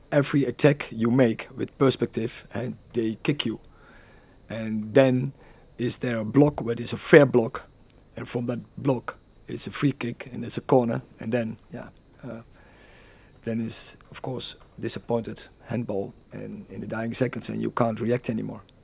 every attack you make with perspective, and they kick you. And then is there a block where there's a fair block, and from that block it's a free kick and it's a corner, and then then is of course disappointed handball and in the dying seconds, and you can't react anymore.